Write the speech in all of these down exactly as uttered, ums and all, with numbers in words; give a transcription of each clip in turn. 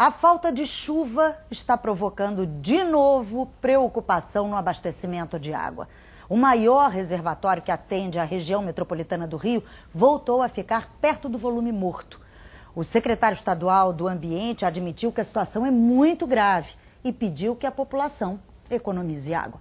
A falta de chuva está provocando de novo preocupação no abastecimento de água. O maior reservatório que atende a região metropolitana do Rio voltou a ficar perto do volume morto. O secretário estadual do Ambiente admitiu que a situação é muito grave e pediu que a população economize água.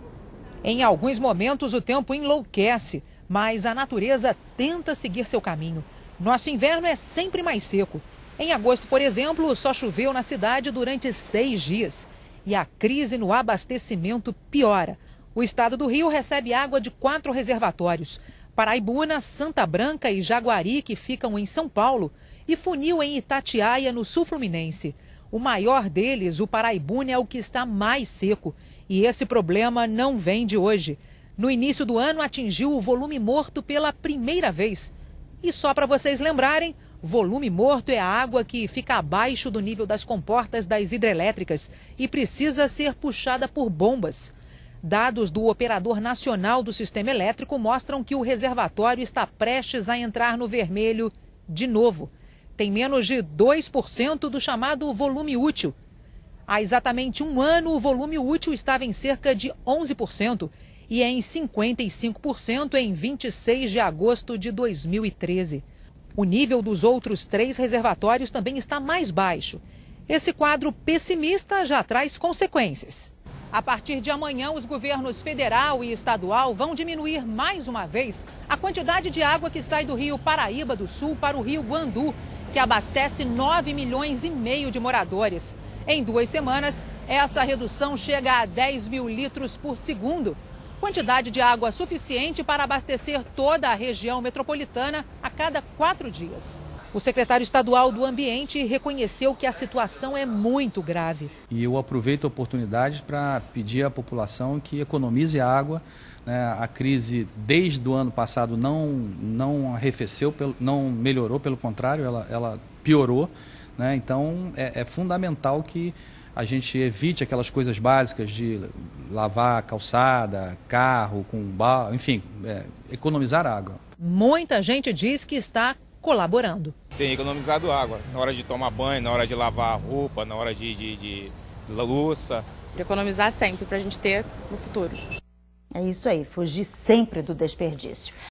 Em alguns momentos o tempo enlouquece, mas a natureza tenta seguir seu caminho. Nosso inverno é sempre mais seco. Em agosto, por exemplo, só choveu na cidade durante seis dias. E a crise no abastecimento piora. O estado do Rio recebe água de quatro reservatórios: Paraibuna, Santa Branca e Jaguari, que ficam em São Paulo, e Funil, em Itatiaia, no sul fluminense. O maior deles, o Paraibuna, é o que está mais seco. E esse problema não vem de hoje. No início do ano, atingiu o volume morto pela primeira vez. E só para vocês lembrarem, volume morto é a água que fica abaixo do nível das comportas das hidrelétricas e precisa ser puxada por bombas. Dados do Operador Nacional do Sistema Elétrico mostram que o reservatório está prestes a entrar no vermelho de novo. Tem menos de dois por cento do chamado volume útil. Há exatamente um ano, o volume útil estava em cerca de onze por cento e é em cinquenta e cinco por cento em vinte e seis de agosto de dois mil e treze. O nível dos outros três reservatórios também está mais baixo. Esse quadro pessimista já traz consequências. A partir de amanhã, os governos federal e estadual vão diminuir mais uma vez a quantidade de água que sai do rio Paraíba do Sul para o rio Guandu, que abastece nove milhões e meio de moradores. Em duas semanas, essa redução chega a dez mil litros por segundo. Quantidade de água suficiente para abastecer toda a região metropolitana a cada quatro dias. O secretário estadual do Ambiente reconheceu que a situação é muito grave. E eu aproveito a oportunidade para pedir à população que economize água. Né? A crise desde o ano passado não, não arrefeceu, não melhorou, pelo contrário, ela, ela piorou. Né? Então é, é fundamental que a gente evite aquelas coisas básicas de lavar calçada, carro, com balde, enfim, é, economizar água. Muita gente diz que está colaborando. Tem economizado água na hora de tomar banho, na hora de lavar roupa, na hora de, de, de louça. Economizar sempre para a gente ter no futuro. É isso aí, fugir sempre do desperdício.